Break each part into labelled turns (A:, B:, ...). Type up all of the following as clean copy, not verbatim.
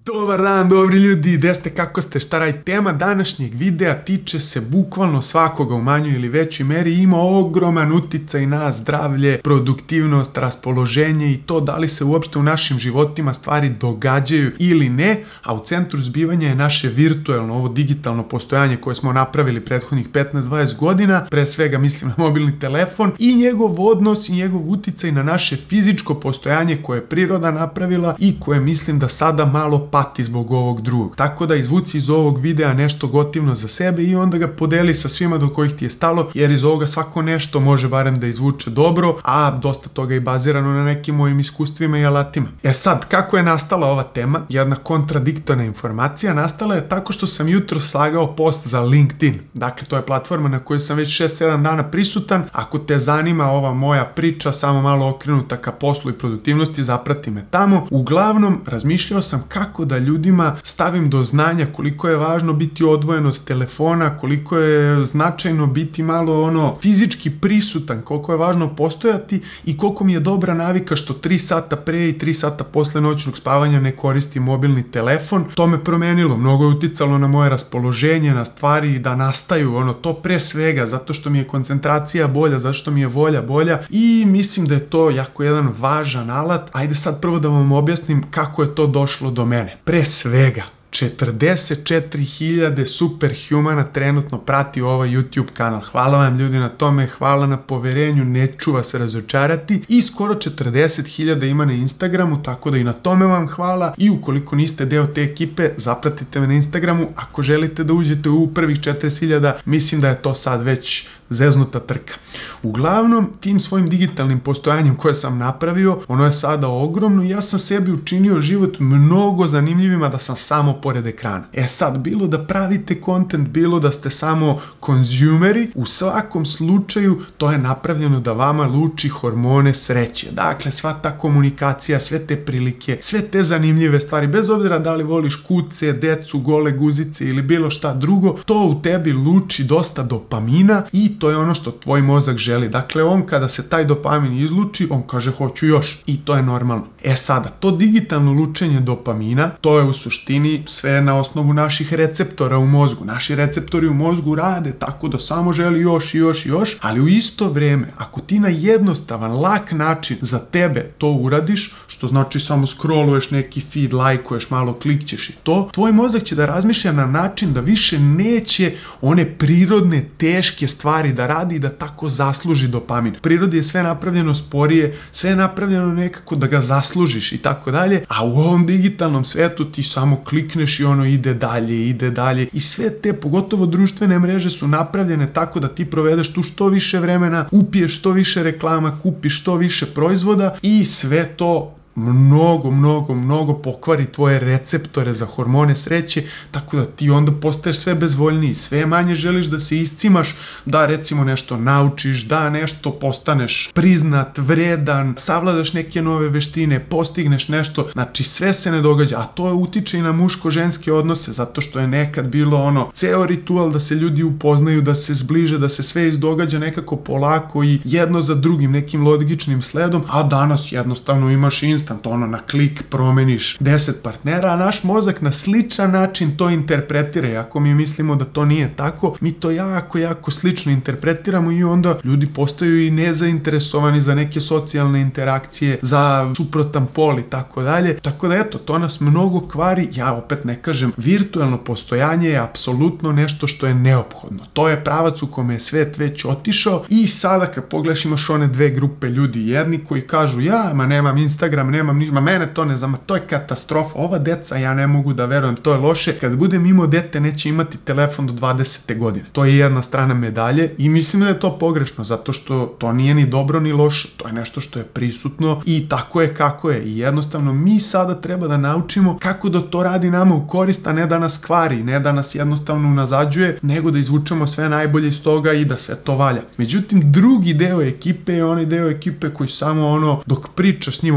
A: Dobar dan, dobri ljudi, gde ste, kako ste, šta radite? Tema današnjeg videa tiče se bukvalno svakoga u manjoj ili većoj meri, ima ogroman uticaj na zdravlje, produktivnost, raspoloženje i to da li se uopšte u našim životima stvari događaju ili ne, a u centru zbivanja je naše virtuelno, ovo digitalno postojanje koje smo napravili prethodnih 15-20 godina, pre svega mislim na mobilni telefon i njegov odnos i njegov uticaj na naše fizičko postojanje koje je priroda napravila i koje mislim da sada malo pati zbog ovog drugog. Tako da izvuci iz ovog videa nešto gotivno za sebe i onda ga podeli sa svima do kojih ti je stalo, jer iz ovoga svako nešto može barem da izvuče dobro, a dosta toga je bazirano na nekim mojim iskustvima i alatima. E sad, kako je nastala ova tema? Jedna kontradiktorna informacija nastala je tako što sam jutro slagao post za LinkedIn. Dakle, to je platforma na kojoj sam već 6-7 dana prisutan. Ako te zanima ova moja priča, samo malo okrenuta ka poslu i produktivnosti, zaprati me tamo. Uglavnom, razmišljao sam kako da ljudima stavim do znanja koliko je važno biti odvojen od telefona, koliko je značajno biti malo fizički prisutan, koliko je važno postojati i koliko mi je dobra navika što 3 sata pre i 3 sata posle noćnog spavanja ne koristim mobilni telefon. To me promenilo, mnogo je uticalo na moje raspoloženje, na stvari da nastaju, to pre svega, zato što mi je koncentracija bolja, zato što mi je volja bolja i mislim da je to jako jedan važan alat. Ajde sad prvo da vam objasnim kako je to došlo do mene. Pre svega, 44.000 superhumana trenutno prati ovaj YouTube kanal. Hvala vam ljudi na tome, hvala na poverenju, neću vas razočarati. I skoro 40.000 ima na Instagramu, tako da i na tome vam hvala. I ukoliko niste deo te ekipe, zapratite me na Instagramu. Ako želite da uđete u prvih 40.000, mislim da je to sad već zeznuta trka. Uglavnom, tim svojim digitalnim postojanjem koje sam napravio, ono je sada ogromno i ja sam sebi učinio život mnogo zanimljivima da sam samo pored ekrana. E sad, bilo da pravite content, bilo da ste samo konzumeri, u svakom slučaju to je napravljeno da vama luči hormone sreće. Dakle, sva ta komunikacija, sve te prilike, sve te zanimljive stvari, bez obzira da li voliš kuce, decu, gole guzice ili bilo šta drugo, to u tebi luči dosta dopamina i to je ono što tvoj mozak želi. Dakle, on kada se taj dopamin izluči, on kaže hoću još i to je normalno. E sada, to digitalno lučenje dopamina, to je u suštini sve na osnovu naših receptora u mozgu. Naši receptori u mozgu rade tako da samo želi još i još i još, ali u isto vreme, ako ti na jednostavan, lak način za tebe to uradiš, što znači samo scrolluješ neki feed, lajkuješ, malo klikćeš i to, tvoj mozak će da razmišlja na način da više neće one prirodne, teške stvari da radi i da tako zasluži dopamin. U prirodi je sve napravljeno sporije, sve je napravljeno nekako da ga zaslužiš i tako dalje, a u ovom digitalnom svetu ti samo klikneš i ono ide dalje i sve te, pogotovo društvene mreže su napravljene tako da ti provedeš tu što više vremena, upiješ što više reklama, kupiš što više proizvoda i sve to mnogo pokvari tvoje receptore za hormone sreće, tako da ti onda postaješ sve bezvoljniji, sve manje želiš da se iscimaš, da recimo nešto naučiš, da nešto postaneš priznat, vredan, savladaš neke nove veštine, postigneš nešto, znači sve se ne događa, a to utiče i na muško-ženske odnose, zato što je nekad bilo ceo ritual da se ljudi upoznaju, da se zbliže, da se sve izdogađa nekako polako i jedno za drugim, nekim logičnim sledom, a danas jednostavno imaš instant, na klik promeniš 10 partnera, a naš mozak na sličan način to interpretira. I ako mi mislimo da to nije tako, mi to jako slično interpretiramo i onda ljudi postaju i nezainteresovani za neke socijalne interakcije, za suprotan pol i tako dalje. Tako da eto, to nas mnogo kvari. Ja opet ne kažem, virtualno postojanje je apsolutno nešto što je neophodno. To je pravac u kome je svet već otišao i sada kad pogledaš imaš one dve grupe ljudi. Jedni koji kažu nemam Instagram, nemam ništa, mene to ne znam, to je katastrofa, ova deca ja ne mogu da verujem, to je loše, kad budem imao dete neće imati telefon do 20. godine. To je jedna strana medalje i mislim da je to pogrešno, zato što to nije ni dobro ni loše, to je nešto što je prisutno i tako je kako je i jednostavno mi sada treba da naučimo kako da to radi nama u korist, a ne da nas kvari, ne da nas jednostavno unazađuje, nego da izvučemo sve najbolje iz toga i da sve to valja. Međutim, drugi deo ekipe je onaj deo ekipe koji samo dok pričaš s njim, ako gleda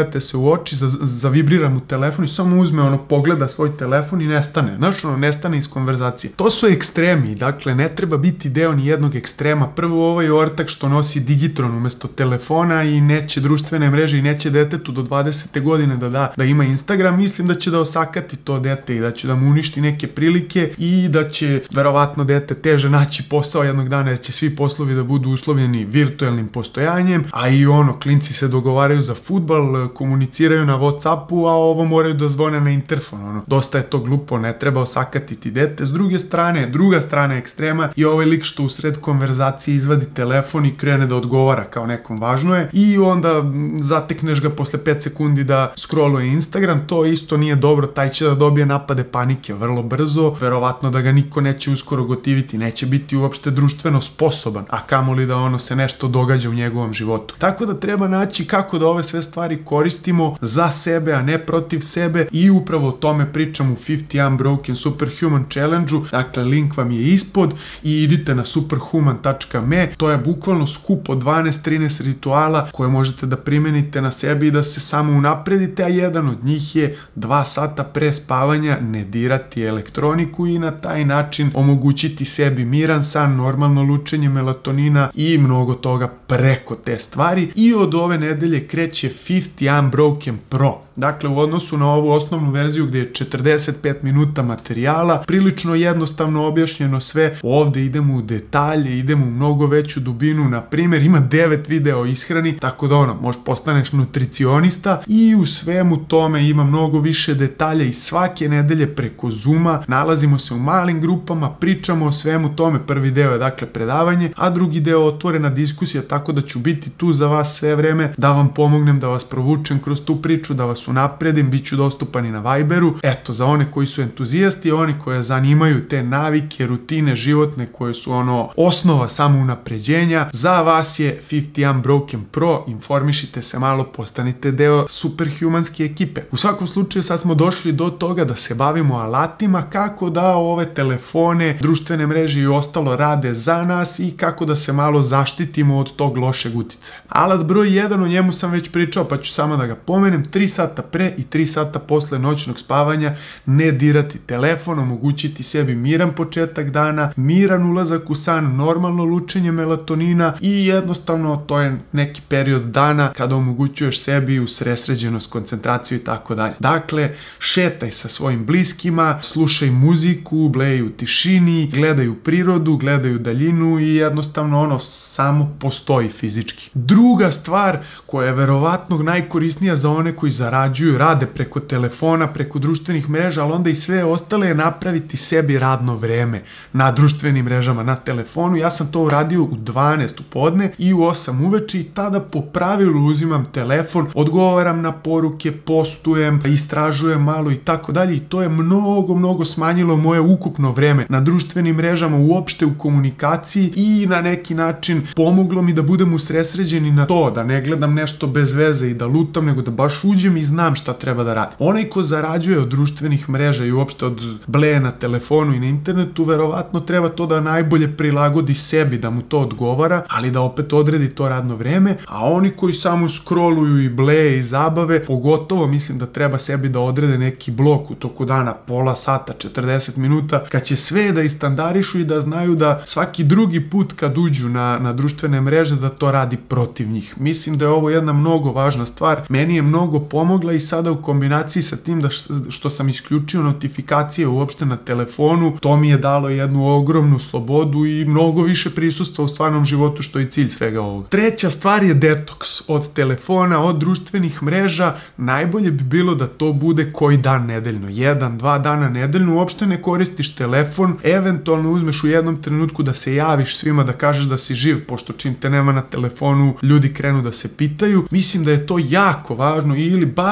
A: gledate se u oči, zavibrira mu telefon i samo uzme pogleda svoj telefon i nestane. Znaš, nestane iz konverzacije. To su ekstremi, dakle, ne treba biti deo ni jednog ekstrema. Prvo ovaj ortak što nosi digitron umesto telefona i neće društvene mreže i neće detetu do 20. godine da ima Instagram, mislim da će da osakati to dete i da će da mu uništi neke prilike i da će verovatno dete teže naći posao jednog dana, jer će svi poslovi da budu uslovljeni virtuelnim postojanjem, a i klinci se dogovaraju za fudbal, komuniciraju na Whatsappu, a ovo moraju da zvone na interfon. Dosta je to glupo, ne treba osakatiti dete. S druge strane, druga strana ekstrema je ovaj lik što u sred konverzacije izvadi telefon i krene da odgovara kao nekom važno je i onda zatekneš ga posle 5 sekundi da scrolluje Instagram. To isto nije dobro, taj će da dobije napade panike vrlo brzo, verovatno da ga niko neće uskoro gotiviti, neće biti uopšte društveno sposoban, a kamoli da se nešto događa u njegovom životu. Tako da treba naći kako da ove sve stvari koristimo za sebe, a ne protiv sebe i upravo o tome pričam u 50 Unbroken Superhuman Challenge-u. Dakle, link vam je ispod i idite na superhuman.me. To je bukvalno skup od 12-13 rituala koje možete da primenite na sebi i da se samo unapredite, a jedan od njih je 2 sata pre spavanja ne dirati elektroniku i na taj način omogućiti sebi miran san, normalno lučenje melatonina i mnogo toga preko te stvari. I od ove nedelje kreće 50 Unbroken Pro. Dakle, u odnosu na ovu osnovnu verziju gdje je 45 minuta materijala, prilično jednostavno objašnjeno sve, ovdje idemo u detalje, idemo u mnogo veću dubinu. Na primjer, ima 9 videa o ishrani, tako da možeš postaneš nutricionista i u svemu tome ima mnogo više detalja i svake nedelje preko Zooma nalazimo se u malim grupama, pričamo o svemu tome. Prvi deo je dakle predavanje, a drugi deo otvorena diskusija, tako da ću biti tu za vas sve vreme, da vam pomognem, da vas provučem kroz tu priču, da vas unapredim, bit ću dostupan i na Viberu. Eto, za one koji su entuzijasti, oni koje zanimaju te navike, rutine životne koje su osnova samo unapređenja, za vas je 50 Unbroken Pro. Informišite se malo, postanite deo superhumanske ekipe. U svakom slučaju sad smo došli do toga da se bavimo alatima, kako da ove telefone, društvene mreže i ostalo rade za nas i kako da se malo zaštitimo od tog lošeg uticaja. Alat broj 1, o njemu sam već pričao, pa ću samo da ga pomenem. 3 sata pre i 3 sata posle noćnog spavanja ne dirati telefon, omogućiti sebi miran početak dana, miran ulazak u san, normalno lučenje melatonina i jednostavno to je neki period dana kada omogućuješ sebi usredsređenost, koncentraciju i tako dalje. Dakle, šetaj sa svojim bliskima, slušaj muziku, blej u tišini, gledaj u prirodu, gledaj u daljinu i jednostavno samo postoji fizički. Druga stvar koja je verovatno najkorisnija za one koji zarađuju, rade preko telefona, preko društvenih mreža, ali onda i sve ostale je napraviti sebi radno vreme na društvenim mrežama, na telefonu. Ja sam to uradio u 12 u podne i u 8 uveče i tada po pravilu uzimam telefon, odgovaram na poruke, postujem, istražujem malo i tako dalje i to je mnogo smanjilo moje ukupno vreme na društvenim mrežama, uopšte u komunikaciji i na neki način pomoglo mi da budem usredsređeni na to, da ne gledam nešto bez veze i da lutam, nego da baš uđem i znam šta treba da radim. Onaj ko zarađuje od društvenih mreža i uopšte od bleja na telefonu i na internetu, verovatno treba to da najbolje prilagodi sebi, da mu to odgovara, ali da opet odredi to radno vreme, a oni koji samo scrolluju i bleje i zabave, pogotovo mislim da treba sebi da odrede neki blok u toku dana, pola sata, 40 minuta, kad će sve da istandarišu i da znaju da svaki drugi put kad uđu na društvene mreže da to radi protiv njih. Mislim da je ovo jedna mnogo važna stvar, meni je mnogo pomogla i sada u kombinaciji sa tim što sam isključio notifikacije uopšte na telefonu, to mi je dalo jednu ogromnu slobodu i mnogo više prisustva u stvarnom životu, što je cilj svega ovoga. Treća stvar je detoks od telefona, od društvenih mreža. Najbolje bi bilo da to bude koji dan nedeljno, 1-2 dana nedeljno, uopšte ne koristiš telefon, eventualno uzmeš u jednom trenutku da se javiš svima, da kažeš da si živ, pošto čim te nema na telefonu ljudi krenu da se pitaju. Mislim da je to jako važno, ili bar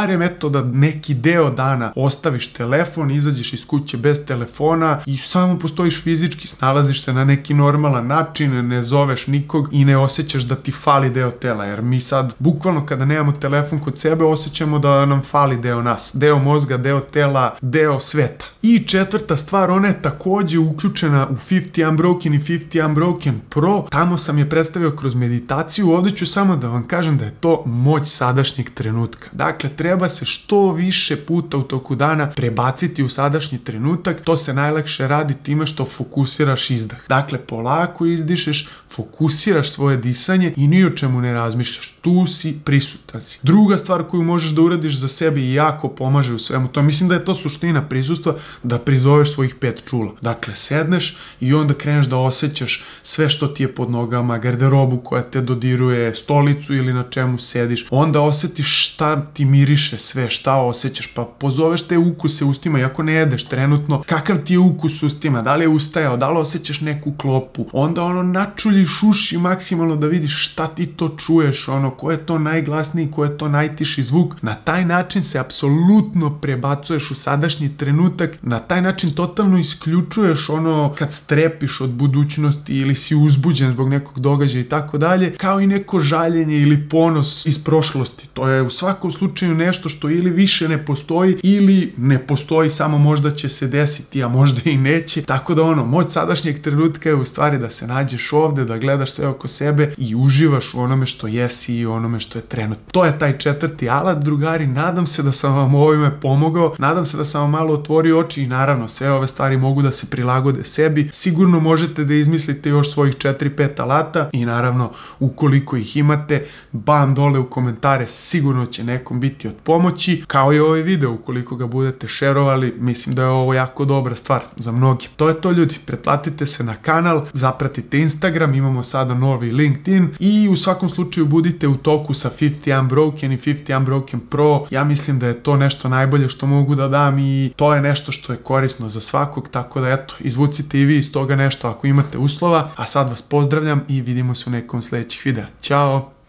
A: barem eto da neki deo dana ostaviš telefon, izađeš iz kuće bez telefona i samo postojiš fizički, snalaziš se na neki normalan način, ne zoveš nikog i ne osjećaš da ti fali deo tela, jer mi sad bukvalno kada nemamo telefon kod sebe osjećamo da nam fali deo nas, deo mozga, deo tela, deo sveta. I četvrta stvar, ona je takođe uključena u 50 Unbroken i 50 Unbroken Pro, tamo sam je predstavio kroz meditaciju, ovdje ću samo da vam kažem da je to moć sadašnjeg trenutka. Dakle, treba se što više puta u toku dana prebaciti u sadašnji trenutak, to se najlakše radi time što fokusiraš izdah. Dakle, polako izdišeš, fokusiraš svoje disanje i ni o čemu ne razmišljaš, tu si, prisutan si. Druga stvar koju možeš da uradiš za sebe i jako pomaže u svemu to, mislim da je to suština prisustva, da prizoveš svojih 5 čula. Dakle, sedneš i onda kreneš da osjećaš sve što ti je pod nogama, garderobu koja te dodiruje, stolicu ili na čemu sediš, onda osjetiš šta ti miriše sve, šta osjećaš, pa pozoveš te ukuse ustima, iako ne jedeš trenutno, kakav ti je ukus ustima, da li je ustajao, da li osjećaš neku klopu, onda načuljiš uši maksimalno da vidiš šta ti to čuješ, ko je to najglasniji, ko je to najtiši zvuk. Na taj način se apsolutno prebacuješ u sadašnji trenutak, na taj način totalno isključuješ kad strepiš od budućnosti ili si uzbuđen zbog nekog događaja i tako dalje, kao i neko žaljenje ili ponos iz prošlosti. To je u svakom slučaju nešto što ili više ne postoji ili ne postoji, samo možda će se desiti, a možda i neće. Tako da moć sadašnjeg trenutka je u stvari da se nađeš ovde, da gledaš sve oko sebe i uživaš u onome što jesi i onome što je trenutno. To je taj četvrti alat, drugari, nadam se da sam vam ovime pomogao, nadam se da sam vam malo otvorio oči i naravno sve ove stvari mogu da se prilagode sebi, sigurno možete da izmislite još svojih 4-5 alata i naravno ukoliko ih imate, bam dole u komentare, sigurno će nekom biti od pomoći, kao i ovaj video, ukoliko ga budete šerovali, mislim da je ovo jako dobra stvar za mnogi. To je to, ljudi, pretplatite se na kanal, zapratite Instagram, imamo sada novi LinkedIn i u svakom slučaju budite u toku sa 50 Unbroken i 50 Unbroken Pro, ja mislim da je to nešto najbolje što mogu da dam i to je nešto što je korisno za svakog, tako da eto, izvucite i vi iz toga nešto ako imate uslova, a sad vas pozdravljam i vidimo se u nekom sledećih videa. Ćao!